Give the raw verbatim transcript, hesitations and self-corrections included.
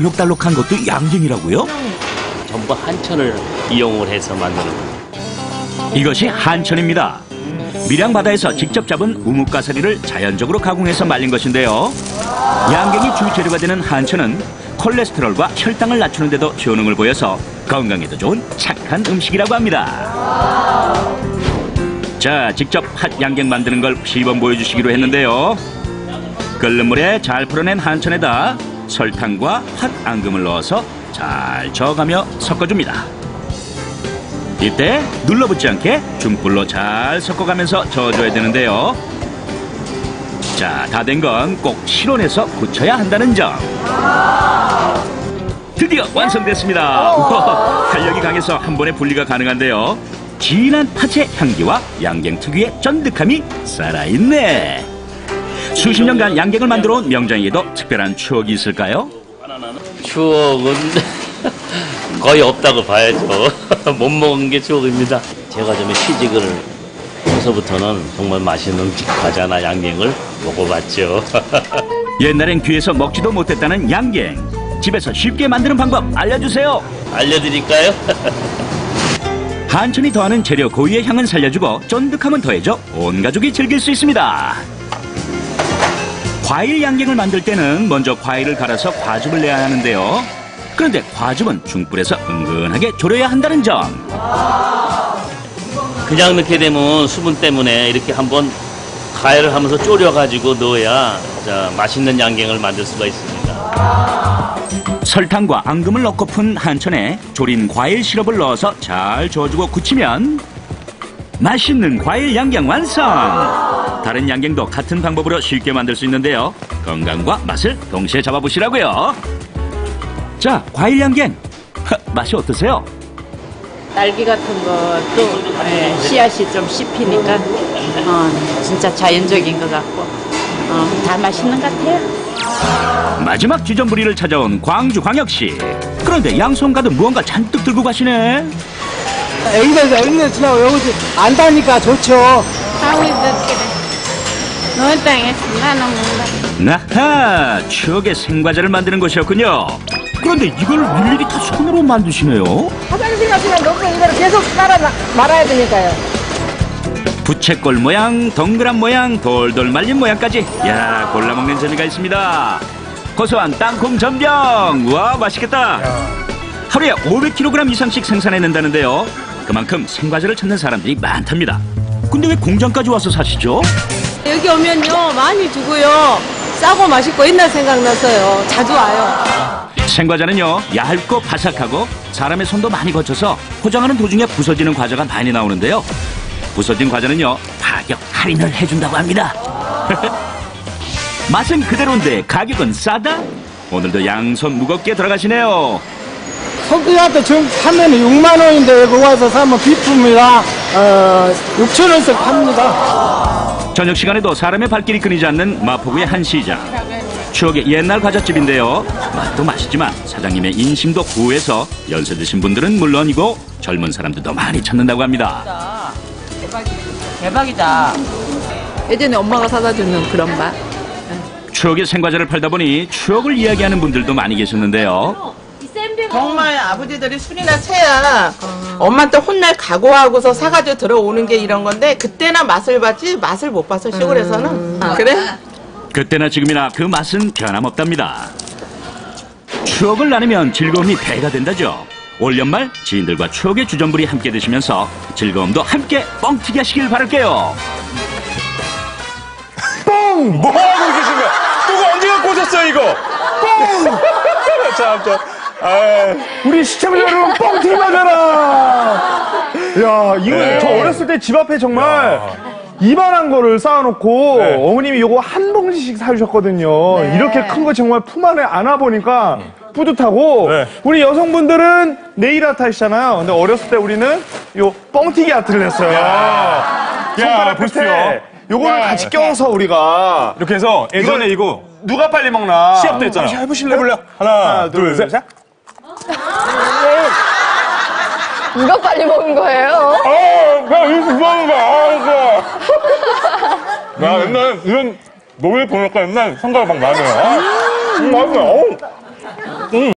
알록달록한 것도 양갱이라고요? 전부 한천을 이용을 해서 만드는 겁니다. 이것이 한천입니다. 밀양 바다에서 직접 잡은 우뭇가사리를 자연적으로 가공해서 말린 것인데요. 양갱이 주재료가 되는 한천은 콜레스테롤과 혈당을 낮추는 데도 효능을 보여서 건강에도 좋은 착한 음식이라고 합니다. 자, 직접 핫 양갱 만드는 걸 시범 보여주시기로 했는데요. 끓는 물에 잘 풀어낸 한천에다 설탕과 핫 앙금을 넣어서 잘 저어가며 섞어줍니다. 이때 눌러붙지 않게 중불로 잘 섞어가면서 저어줘야 되는데요. 자, 다 된 건 꼭 실온에서 굳혀야 한다는 점. 드디어 완성됐습니다. 우와, 탄력이 강해서 한 번에 분리가 가능한데요. 진한 팥의 향기와 양갱 특유의 쫀득함이 살아있네. 수십 년간 양갱을 만들어 온 명장에도 특별한 추억이 있을까요? 추억은 거의 없다고 봐야죠. 못 먹은 게 추억입니다. 제가 좀 취직을 해서부터는 정말 맛있는 과자나 양갱을 먹어봤죠. 옛날엔 귀에서 먹지도 못했다는 양갱. 집에서 쉽게 만드는 방법 알려주세요. 알려드릴까요? 한천이 더하는 재료 고유의 향은 살려주고 쫀득함은 더해져 온 가족이 즐길 수 있습니다. 과일 양갱을 만들 때는 먼저 과일을 갈아서 과즙을 내야 하는데요. 그런데 과즙은 중불에서 은근하게 졸여야 한다는 점. 그냥 넣게 되면 수분 때문에 이렇게 한번 가열을 하면서 졸여가지고 넣어야 자, 맛있는 양갱을 만들 수가 있습니다. 설탕과 앙금을 넣고 푼 한천에 졸인 과일 시럽을 넣어서 잘 저어주고 굳히면 맛있는 과일 양갱 완성! 다른 양갱도 같은 방법으로 쉽게 만들 수 있는데요. 건강과 맛을 동시에 잡아보시라고요. 자, 과일 양갱 맛이 어떠세요? 딸기 같은 것도 예, 씨앗이 좀 씹히니까 어, 진짜 자연적인 것 같고 어, 다 맛있는 것 같아요. 마지막 지점부리를 찾아온 광주광역시. 그런데 양손 가득 무언가 잔뜩 들고 가시네. 여기서 여기서 지나고 여기 안다니까 좋죠. 하고 있었길래 너희 땅에서 나는 몰라. 나하, 추억의 생과자를 만드는 곳이었군요. 그런데 이걸 일일이 다 손으로 만드시네요. 화장실 가시면 너무 이거를 계속 따라 말아야 되니까요. 부채꼴 모양, 동그란 모양, 돌돌 말린 모양까지. 야, 골라 먹는 재미가 있습니다. 고소한 땅콩 전병. 와, 맛있겠다. 하루에 오백 킬로그램 이상씩 생산해낸다는데요. 그만큼 생과자를 찾는 사람들이 많답니다. 근데 왜 공장까지 와서 사시죠? 여기 오면요 많이 주고요 싸고 맛있고 옛날 생각나서요 자주 와요. 생과자는요 얇고 바삭하고 사람의 손도 많이 거쳐서 포장하는 도중에 부서지는 과자가 많이 나오는데요. 부서진 과자는요 가격 할인을 해준다고 합니다. 맛은 그대로인데 가격은 싸다? 오늘도 양손 무겁게 들어가시네요. 석유한테 지금 파면 육만 원인데 여기 와서 사면 비품이라 어, 육천 원씩 팝니다. 저녁 시간에도 사람의 발길이 끊이지 않는 마포구의 한 시장. 추억의 옛날 과자집인데요. 맛도 맛있지만 사장님의 인심도 구해서 연세 드신 분들은 물론이고 젊은 사람들도 많이 찾는다고 합니다. 대박이다. 예전에 엄마가 사다 주는 그런 맛. 추억의 생과자를 팔다 보니 추억을 이야기하는 분들도 많이 계셨는데요. 정말 아버지들이 술이나 채야 엄마한테 혼날 각오하고서 사가지고 들어오는 게 이런 건데 그때나 맛을 봤지 맛을 못 봐서 시골에서는 음. 그래? 그때나 지금이나 그 맛은 변함없답니다. 추억을 나누면 즐거움이 배가 된다죠. 올 연말 지인들과 추억의 주전부리 함께 드시면서 즐거움도 함께 뻥튀기 하시길 바랄게요. 뻥! 뭐 하고 계신 거야? 누구 언제가 꽂았어요 이거? 뻥! 참, 참. 아, 우리 시청자 여러분 뻥튀기 맞아라. 야, 이거 네. 저 어렸을 때 집 앞에 정말 이만한 거를 쌓아놓고 네. 어머님이 요거 한 봉지씩 사주셨거든요. 네. 이렇게 큰 거 정말 품 안에 안아 보니까 뿌듯하고 네. 우리 여성분들은 네일 아트 하시잖아요. 근데 어렸을 때 우리는 요 뻥튀기 아트를 했어요. 야, 손가락 보십시오. 끝에 요거를 야. 같이 껴서 우리가 이렇게 해서 예전에 이거 누가 빨리 먹나 시합도 했잖아. 한번 해보실래요? 해볼래요? 하나, 하나, 둘, 둘, 셋. 누가 빨리 먹은 거예요? 아, 나 이거 좋아하는 거야. 아, 이거. 나 옛날에 이런 노래 보니까 옛날 생각이 막 나네요. 아, 음, 맛있어. 어우. 음.